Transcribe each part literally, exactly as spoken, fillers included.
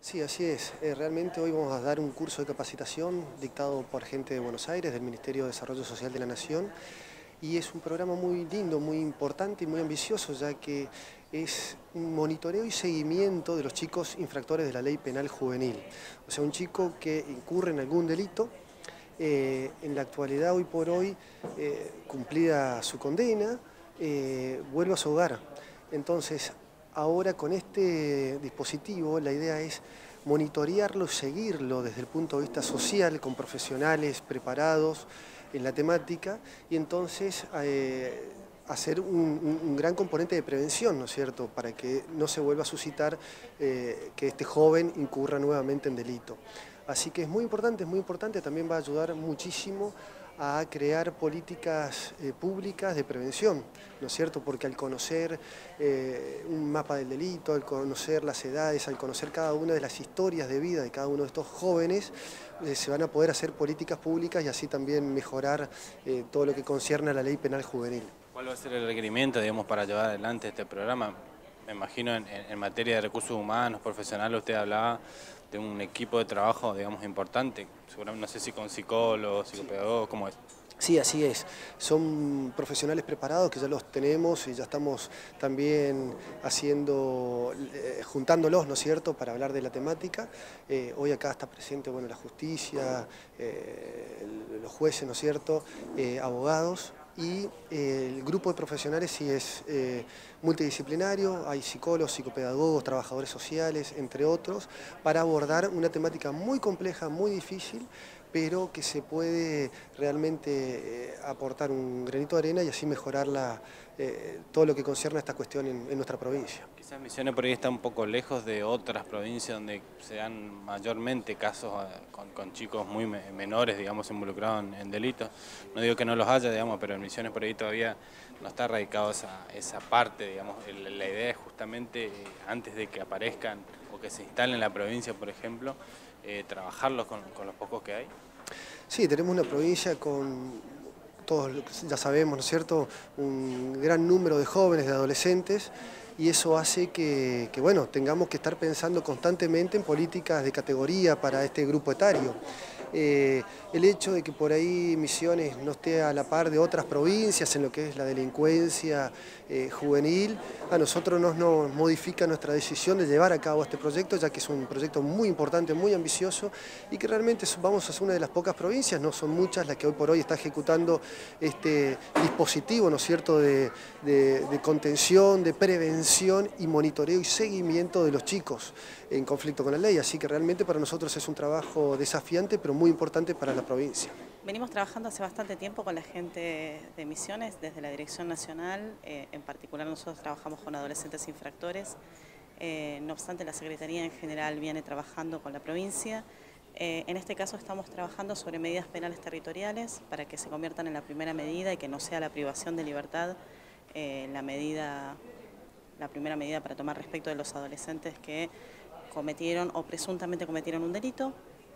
Sí, así es. Eh, realmente hoy vamos a dar un curso de capacitación dictado por gente de Buenos Aires, del Ministerio de Desarrollo Social de la Nación, y es un programa muy lindo, muy importante y muy ambicioso, ya que es un monitoreo y seguimiento de los chicos infractores de la ley penal juvenil. O sea, un chico que incurre en algún delito, eh, en la actualidad, hoy por hoy, eh, cumplida su condena, eh, vuelve a su hogar. Entonces, ahora con este dispositivo la idea es monitorearlo, seguirlo desde el punto de vista social, con profesionales preparados en la temática, y entonces eh, hacer un, un, un gran componente de prevención, ¿no es cierto?, para que no se vuelva a suscitar eh, que este joven incurra nuevamente en delito. Así que es muy importante, es muy importante, también va a ayudar muchísimo a crear políticas eh, públicas de prevención, ¿no es cierto? Porque al conocer eh, un mapa del delito, al conocer las edades, al conocer cada una de las historias de vida de cada uno de estos jóvenes, eh, se van a poder hacer políticas públicas y así también mejorar eh, todo lo que concierne a la ley penal juvenil. ¿Cuál va a ser el requerimiento, digamos, para llevar adelante este programa? Me imagino en, en materia de recursos humanos, profesionales, usted hablaba de un equipo de trabajo, digamos, importante. Seguramente, no sé si con psicólogos, psicopedagogos, ¿cómo es? Sí, así es. Son profesionales preparados que ya los tenemos y ya estamos también haciendo, eh, juntándolos, ¿no es cierto?, para hablar de la temática. Eh, hoy acá está presente, bueno, la justicia, eh, los jueces, ¿no es cierto?, eh, abogados. Y eh, el grupo de profesionales sí es eh, multidisciplinario, hay psicólogos, psicopedagogos, trabajadores sociales, entre otros, para abordar una temática muy compleja, muy difícil, pero que se puede realmente eh, aportar un granito de arena y así mejorar la, eh, todo lo que concierne a esta cuestión en, en nuestra provincia. Quizás Misiones por ahí está un poco lejos de otras provincias donde se dan mayormente casos eh, con, con chicos muy me menores, digamos, involucrados en, en delitos. No digo que no los haya, digamos, pero en Misiones por ahí todavía no está radicado esa, esa parte, digamos. El, la idea es justamente, eh, antes de que aparezcan o que se instalen en la provincia, por ejemplo, eh, trabajarlos con, con los pocos que hay. Sí, tenemos una provincia con, todos ya sabemos, ¿no es cierto?, un gran número de jóvenes, de adolescentes, y eso hace que, que, bueno, tengamos que estar pensando constantemente en políticas de categoría para este grupo etario. Eh, el hecho de que por ahí Misiones no esté a la par de otras provincias en lo que es la delincuencia eh, juvenil, a nosotros nos, nos modifica nuestra decisión de llevar a cabo este proyecto, ya que es un proyecto muy importante, muy ambicioso, y que realmente vamos a ser una de las pocas provincias, no son muchas las que hoy por hoy está ejecutando este dispositivo, ¿no es cierto?, de, de, de contención, de prevención y monitoreo y seguimiento de los chicos en conflicto con la ley. Así que realmente para nosotros es un trabajo desafiante, pero muy importante para la provincia. Venimos trabajando hace bastante tiempo con la gente de Misiones, desde la Dirección Nacional, eh, en particular nosotros trabajamos con adolescentes infractores, eh, no obstante la Secretaría en general viene trabajando con la provincia. Eh, en este caso estamos trabajando sobre medidas penales territoriales para que se conviertan en la primera medida y que no sea la privación de libertad eh, la, medida, la primera medida para tomar respecto de los adolescentes que cometieron o presuntamente cometieron un delito.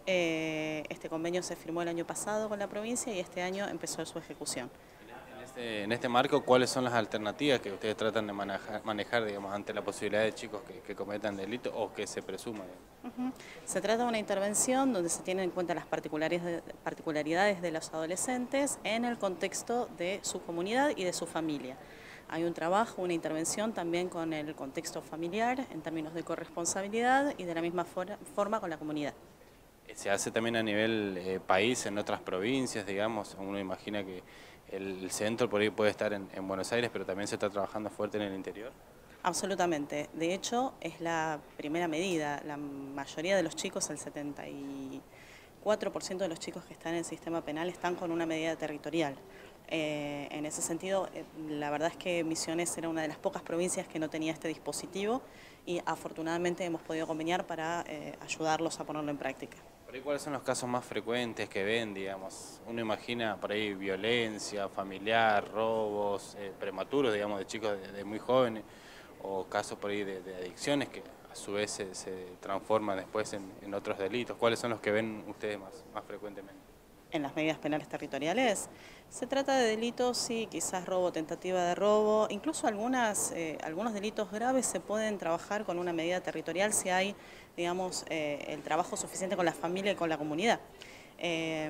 Eh, este convenio se firmó el año pasado con la provincia y este año empezó su ejecución. En este, en este marco, ¿cuáles son las alternativas que ustedes tratan de manejar, manejar digamos, ante la posibilidad de chicos que, que cometan delitos o que se presuma? Uh-huh. Se trata de una intervención donde se tienen en cuenta las particularidades, particularidades de los adolescentes en el contexto de su comunidad y de su familia. Hay un trabajo, una intervención también con el contexto familiar en términos de corresponsabilidad y de la misma for forma con la comunidad. ¿Se hace también a nivel eh, país, en otras provincias, digamos? Uno imagina que el centro por ahí puede estar en, en Buenos Aires, pero también se está trabajando fuerte en el interior. Absolutamente. De hecho, es la primera medida. La mayoría de los chicos, el setenta y cuatro por ciento de los chicos que están en el sistema penal están con una medida territorial. Eh, en ese sentido, eh, la verdad es que Misiones era una de las pocas provincias que no tenía este dispositivo y afortunadamente hemos podido conveniar para eh, ayudarlos a ponerlo en práctica. ¿Por ahí cuáles son los casos más frecuentes que ven, digamos? Uno imagina por ahí violencia familiar, robos eh, prematuros, digamos, de chicos de, de muy jóvenes, o casos por ahí de, de adicciones que a su vez se, se transforman después en, en otros delitos. ¿Cuáles son los que ven ustedes más, más frecuentemente? En las medidas penales territoriales se trata de delitos, sí, quizás robo, tentativa de robo, incluso algunas, eh, algunos delitos graves se pueden trabajar con una medida territorial si hay digamos, eh, el trabajo suficiente con la familia y con la comunidad. Eh,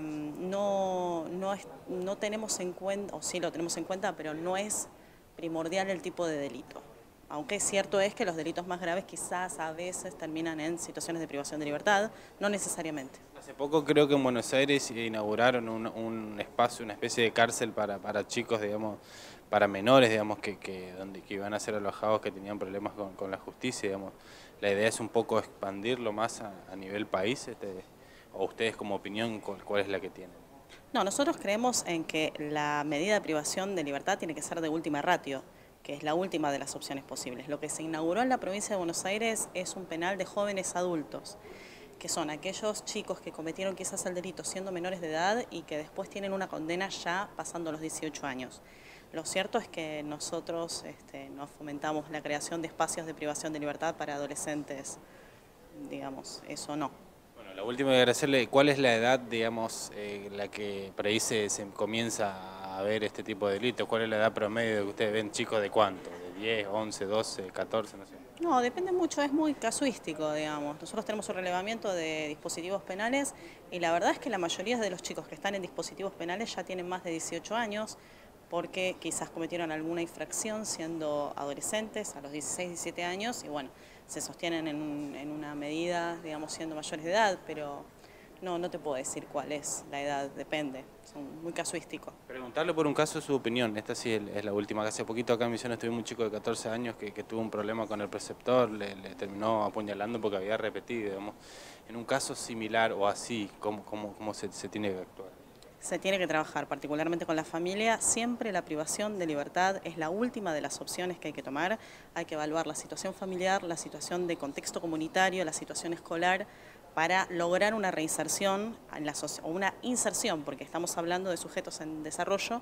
no, no, es, no tenemos en cuenta, o sí lo tenemos en cuenta, pero no es primordial el tipo de delito. Aunque cierto es que los delitos más graves quizás a veces terminan en situaciones de privación de libertad, no necesariamente. Hace poco creo que en Buenos Aires inauguraron un, un espacio, una especie de cárcel para, para chicos, digamos, para menores, digamos, que, que, donde, que iban a ser alojados, que tenían problemas con, con la justicia, digamos. La idea es un poco expandirlo más a, a nivel país, este, o ustedes como opinión, ¿cuál, cuál es la que tienen? No, nosotros creemos en que la medida de privación de libertad tiene que ser de última ratio, que es la última de las opciones posibles. Lo que se inauguró en la provincia de Buenos Aires es un penal de jóvenes adultos, que son aquellos chicos que cometieron quizás el delito siendo menores de edad y que después tienen una condena ya pasando los dieciocho años. Lo cierto es que nosotros este, no fomentamos la creación de espacios de privación de libertad para adolescentes, digamos, eso no. Bueno, la última que agradecerle, ¿cuál es la edad, digamos, eh, la que por ahí se, se comienza a ver este tipo de delitos? ¿Cuál es la edad promedio que ustedes ven chicos de cuánto? ¿De diez, once, doce, catorce, no sé? No, depende mucho, es muy casuístico, digamos. Nosotros tenemos un relevamiento de dispositivos penales y la verdad es que la mayoría de los chicos que están en dispositivos penales ya tienen más de dieciocho años porque quizás cometieron alguna infracción siendo adolescentes a los dieciséis, diecisiete años y bueno, se sostienen en, un, en una medida, digamos, siendo mayores de edad, pero no, no te puedo decir cuál es la edad, depende, son muy casuísticos. Preguntarle por un caso su opinión, esta sí es la última, que hace poquito acá en Misiones tuvimos un chico de catorce años que, que tuvo un problema con el preceptor, le, le terminó apuñalando porque había repetido, digamos. En un caso similar o así, ¿cómo, cómo, cómo se, se tiene que actuar? Se tiene que trabajar, particularmente con la familia. Siempre la privación de libertad es la última de las opciones que hay que tomar. Hay que evaluar la situación familiar, la situación de contexto comunitario, la situación escolar, para lograr una reinserción en la o una inserción, porque estamos hablando de sujetos en desarrollo,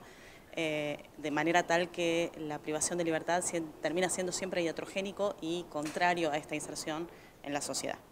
eh, de manera tal que la privación de libertad termina siendo siempre iatrogénico y contrario a esta inserción en la sociedad.